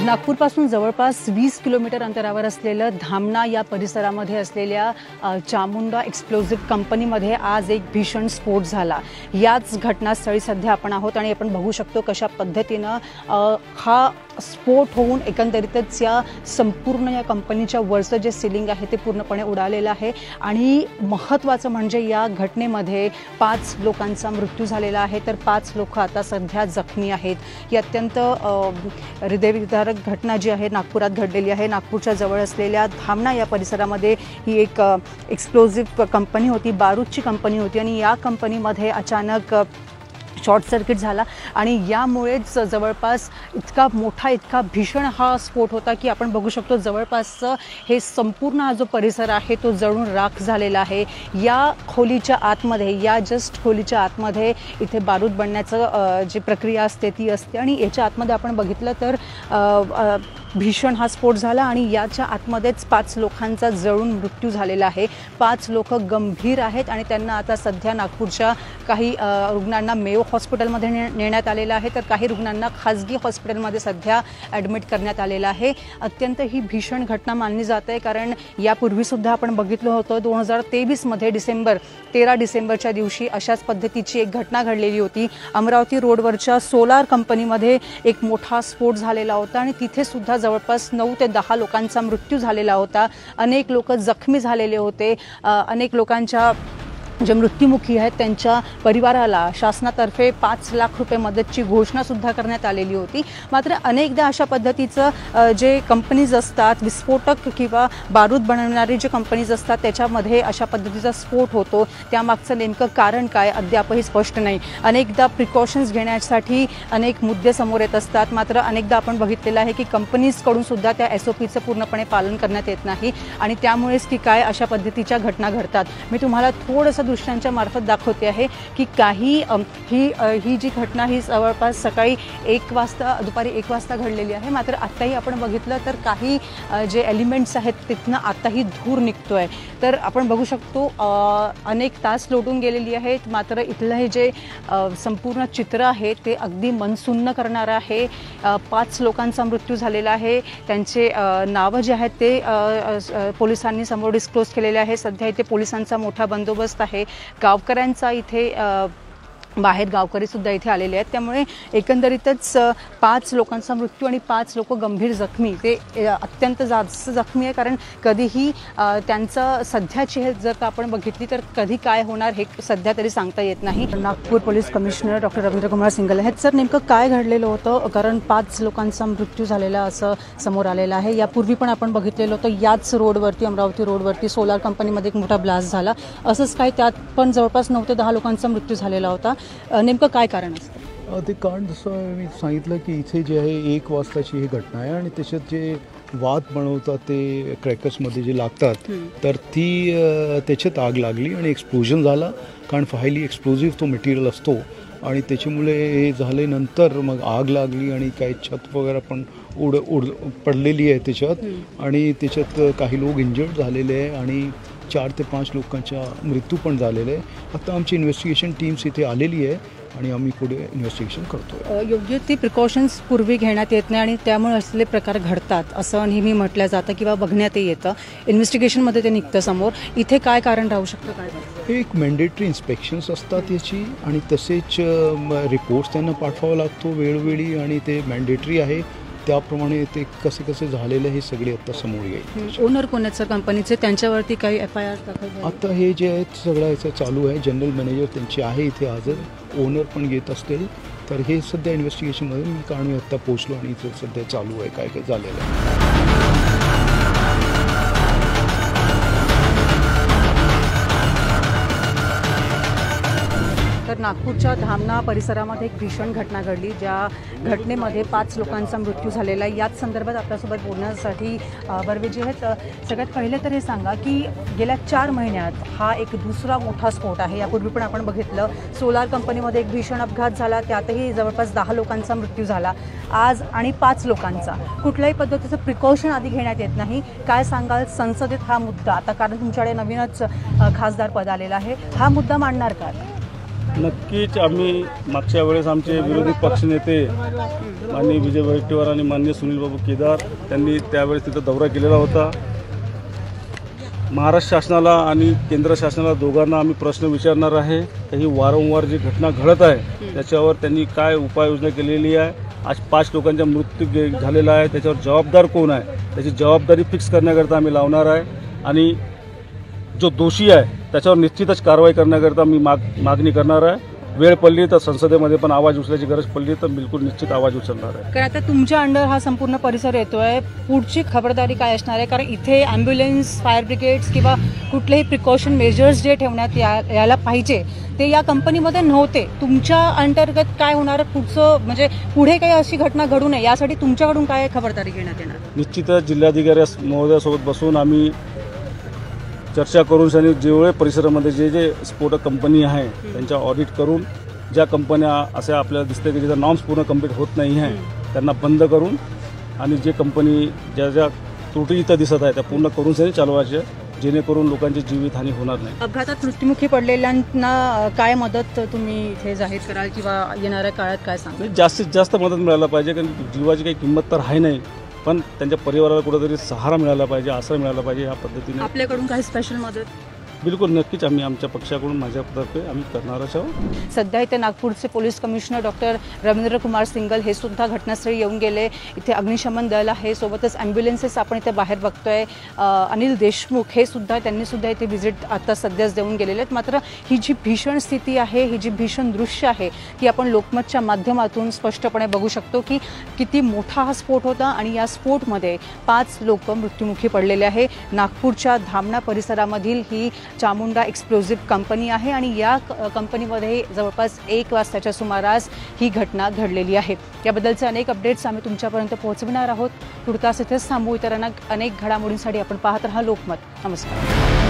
नागपूरपासून जवळपास 20 किलोमीटर अंतरावर असलेलं धामणा या परिसरामध्ये असलेल्या चामुंडा एक्सप्लोजिव्ह कंपनीमध्ये आज एक भीषण स्फोट झाला। याच घटनास्थळी सध्या आपण आहोत आणि आपण बघू शकतो कशा पद्धतीने हा स्फोट होऊन एकंदरीतच या संपूर्ण या कंपनीच्या वरचं जे सीलिंग आहे ते पूर्णपणे उडालेलं आहे। आणि महत्त्वाचं म्हणजे या घटनेमध्ये 5 लोकांचा मृत्यू झालेला आहे, तर 5 लोक आता सध्या जखमी आहेत। ही अत्यंत हृदयविदारक घटना जी आहे नागपुरात घडलेली आहे। नागपूरच्या जवळ असलेल्या धामणा या परिसरामध्ये ही एक एक्सप्लोजिव्ह कंपनी होती, बारूदची कंपनी होती आणि या कंपनीमध्ये अचानक शॉर्ट सर्किट झाला आणि यामुळेच जवळपास इतका मोठा इतका भीषण हा स्फोट होता की आपण बघू शकतो जवळपासचं हे संपूर्ण हा जो परिसर आहे तो जळून राख झालेला आहे। या खोलीच्या आतमध्ये या जस्ट खोलीच्या आतमध्ये इथे बारूद बनण्याचं जी प्रक्रिया असते ती असते आणि याच्या आतमध्ये आपण बघितलं तर भीषण हा स्फोट झाला आणि याच्या आतमध्येच 5 लोकांचा जळून मृत्यू झालेला आहे। 5 लोक गंभीर आहेत आणि त्यांना आता सध्या नागपूरच्या काही रुग्णांना मेयो हॉस्पिटलमध्ये नेण्यात आलेलं आहे, तर काही रुग्णांना खाजगी हॉस्पिटलमध्ये सध्या ॲडमिट करण्यात आलेलं आहे। अत्यंत ही भीषण घटना मानली जात आहे, कारण यापूर्वीसुद्धा आपण बघितलं होतं 2023 मध्ये 13 डिसेंबरच्या दिवशी अशाच पद्धतीची एक घटना घडलेली होती। अमरावती रोडवरच्या सोलार कंपनीमध्ये एक मोठा स्फोट झालेला होता आणि तिथे सुद्धा जवळपास 9 ते 10 लोकांचा मृत्यू झालेला होता। अनेक लोक जखमी झालेले होते। अनेक लोकांच्या जे मृत्युमुखी आहेत त्यांच्या परिवाराला शासनातर्फे 5 लाख रुपये मदतची घोषणा सुद्धा करण्यात आलेली होती। मात्र अनेकदा अशा पद्धतीचं जे कंपनीज असतात, विस्फोटक किंवा बारूद बनवणारी जे कंपनीज असतात त्याच्यामध्ये अशा पद्धतीचा स्फोट होतो। त्यामागचं नेमकं कारण काय अद्यापही स्पष्ट नाही। अनेकदा प्रिकॉशन्स घेण्यासाठी अनेक मुद्दे समोर येत असतात, मात्र अनेकदा आपण बघितलेलं आहे की कंपनीजकडून सुद्धा त्या SOPचं पूर्णपणे पालन करण्यात येत नाही आणि त्यामुळेच की काय अशा पद्धतीच्या घटना घडतात। मी तुम्हाला थोडंसं दृश्यांच्या मार्फत दाखवते आहे की काही ही जी घटना ही जवळपास सकाळी 1 वाजता दुपारी 1 वाजता घडलेली आहे। मात्र आत्ताही आपण बघितलं तर काही जे एलिमेंट्स आहेत तिथनं आताही धूर निघतोय, तर आपण बघू शकतो अनेक तास लोटून गेलेली आहेत। मात्र इथलं हे जे संपूर्ण चित्र आहे ते अगदी मनसुन्न करणारं आहे। 5 लोकांचा मृत्यू झालेला आहे, त्यांचे नावं जे आहेत ते पोलिसांनी समोर डिस्क्लोज केलेले आहे। सध्या इथे पोलिसांचा मोठा बंदोबस्त आहे। गावकऱ्यांचा इथे बाहेर गावकरी सुद्धा इथे आलेले आहेत, त्यामुळे एकंदरीतच 5 लोकांचा मृत्यू आणि 5 लोक गंभीर जखमी, ते अत्यंत जास्त जखमी आहे। कारण कधीही त्यांचं सध्याची हे जर का आपण बघितली तर कधी काय होणार हे सध्या तरी सांगता येत नाही। Nagpur police commissioner doctor Ravindra Kumar Singal आहेत। सर, नेमकं काय घडलेलं होतं? कारण 5 लोकांचा मृत्यू झालेला असं समोर आलेलं आहे। यापूर्वी पण आपण बघितलेलं होतं याच रोडवरती, अमरावती रोडवरती सोलार कंपनीमध्ये एक मोठा ब्लास्ट झाला, असंच काय त्यात पण जवळपास 9 ते 10 लोकांचा मृत्यू झालेला होता। नेमकं काय कारण असतं? ते कारण जसं मी सांगितलं की इथे जे आहे 1 वाजताची ही घटना आहे आणि त्याच्यात जे वात बनवतात ते क्रॅकर्समध्ये जे लागतात तर ती त्याच्यात आग लागली आणि एक्सप्लोजन झाला। कारण हायली एक्सप्लोजिव्ह तो मटेरियल असतो आणि त्याच्यामुळे हे झाले। नंतर मग आग लागली आणि काही छत वगैरे पण पडलेली आहे त्याच्यात आणि त्याच्यात काही लोक इंजर्ड झालेले आहे आणि 4 ते 5 लोकांचा मृत्यू पण झालेला आहे। आता आमची इन्व्हेस्टिगेशन टीम्स इथे आलेली आहे आणि आम्ही पुढे इन्व्हेस्टिगेशन करतो। योग्य ती प्रिकॉशन्स पूर्वी घेण्यात येत नाही आणि त्यामुळे असले प्रकार घडतात असं नेहमी म्हटलं जातं किंवा बघण्यातही येतं, इन्व्हेस्टिगेशनमध्ये ते निघतं समोर। इथे काय कारण राहू शकतं? काय एक मॅन्डेटरी इन्स्पेक्शन्स असतात याची आणि तसेच रिपोर्ट्स त्यांना पाठवावा लागतो वेळोवेळी आणि ते मॅन्डेटरी आहे, त्याप्रमाणे ते कसे झालेलं हे सगळे आता समोर येईल। ओनर कोण आहेत सर कंपनीचे? त्यांच्यावरती काही FIR दाखल? आता हे जे आहेत सगळं याचं चालू आहे। जनरल मॅनेजर त्यांचे आहे इथे हजर, ओनर पण येत असतील, तर हे सध्या इन्व्हेस्टिगेशनमध्ये मी कारण मी आत्ता पोचलो आणि इथे सध्या चालू आहे काय झालेलं आहे। तर नागपूरच्या धामणा परिसरामध्ये एक भीषण घटना घडली, ज्या घटनेमध्ये 5 लोकांचा मृत्यू झालेला आहे। याच संदर्भात आपल्यासोबत बोलण्यासाठी बर्वे जे आहेत, सगळ्यात पहिले तर हे सांगा की गेल्या 4 महिन्यात हा एक दुसरा मोठा स्फोट आहे। यापूर्वी पण आपण बघितलं सोलार कंपनीमध्ये एक भीषण अपघात झाला, त्यातही जवळपास 10 लोकांचा मृत्यू झाला आज आणि 5 लोकांचा। कुठल्याही पद्धतीचं प्रिकॉशन आधी घेण्यात येत नाही। काय सांगाल संसदेत हा मुद्दा, आता कारण तुमच्याकडे नवीनच खासदार पद आलेला आहे, हा मुद्दा मांडणार का? नक्कीच आम्ही मागच्या वेळेस आमचे विरोधी पक्षनेते माननीय विजय वडेट्टीवार आणि माननीय सुनील बाबू केदार त्यांनी त्यावेळेस तिथं दौरा केलेला होता. महाराष्ट्र शासनाला आणि केंद्र शासनाला दोघांना आम्ही प्रश्न विचारणार आहे. ही वारंवार जी घटना घडत आहे त्याच्यावर त्यांनी काय उपाययोजना केलेली आहे. आज 5 लोकांचा मृत्यू झालेला आहे, त्याच्यावर जबाबदार कोण आहे त्याची जबाबदारी फिक्स करण्याकरता आम्ही लावणार आहे. आणि जो दोषी आहे त्याच्यावर निश्चितच कारवाई करण्याकरता मी मागणी करणार आहे. वेळ पडली तर संसदेमध्ये पण आवाज उचलायची गरज पडली तर बिलकुल निश्चित आवाज उचलणार आहे. कारण आता तुमच्या अंडर हा संपूर्ण परिसर येतोय, पुढची खबरदारी काय असणार आहे? कारण इथे ॲम्ब्युलन्स, फायर ब्रिगेड्स किंवा कुठलेही प्रिकॉशन मेजर्स जे ठेवण्यात यायला पाहिजे ते या कंपनीमध्ये नव्हते. तुमच्या अंतर्गत काय होणार पुढचं, म्हणजे पुढे काही अशी घटना घडू नये यासाठी तुमच्याकडून काय खबरदारी घेण्यात येणार? निश्चितच जिल्हाधिकारी महोदयासोबत बसून आम्ही चर्चा करून आणि जेवढे परिसरामध्ये जे स्फोटक कंपनी आहे त्यांच्या ऑडिट करून ज्या कंपन्या अशा आपल्याला दिसते की ज्याचा नॉर्म्स पूर्ण कंप्लीट होत नाही आहे त्यांना बंद करून आणि जे कंपनी ज्या त्रुटी इथं दिसत आहे त्या पूर्ण करून सनी चालवायचे, जेणेकरून लोकांची जीवितहानी होणार नाही. अपघातात मृत्युमुखी पडलेल्यांना काय मदत तुम्ही इथे जाहीर कराल किंवा येणाऱ्या काळात काय सांगाल? जास्तीत जास्त मदत मिळायला पाहिजे, कारण जीवाची काही किंमत तर आहे नाही, पण त्यांच्या परिवाराला कुठेतरी सहारा मिळाला पाहिजे, आसरा मिळाला पाहिजे. या पद्धतीने आपल्याकडून काही स्पेशल मदत बिलकुल नक्कीच आम्ही आमच्या पक्षाकडून माझ्यातर्फे आम्ही करणारच आहोत. सध्या इथे नागपूरचे police commissioner doctor Ravindra Kumar Singal हे सुद्धा घटनास्थळी येऊन गेले. इथे अग्निशमन दल आहे, सोबतच ॲम्ब्युलन्सेस आपण इथे बाहेर बघतोय. अनिल देशमुख हे सुद्धा त्यांनी सुद्धा इथे व्हिजिट आता सध्याच देऊन गेलेले आहेत. मात्र ही जी भीषण स्थिती आहे, ही जी भीषण दृश्य आहे ती आपण लोकमतच्या माध्यमातून स्पष्टपणे बघू शकतो की किती मोठा हा स्फोट होता आणि या स्फोटमध्ये 5 लोक मृत्युमुखी पडलेले आहे. नागपूरच्या धामणा परिसरामधील ही चामुंडा एक्सप्लोजिव्ह कंपनी आहे आणि या कंपनीमध्ये जवळपास 1 वाजताच्या सुमारास ही घटना घडलेली आहे. याबद्दलचे अनेक अपडेट्स आम्ही तुमच्यापर्यंत पोहोचविणार आहोत. तुर्तास इथेच थांबू. इतरांना अनेक घडामोडींसाठी आपण पाहत राहा लोकमत. नमस्कार.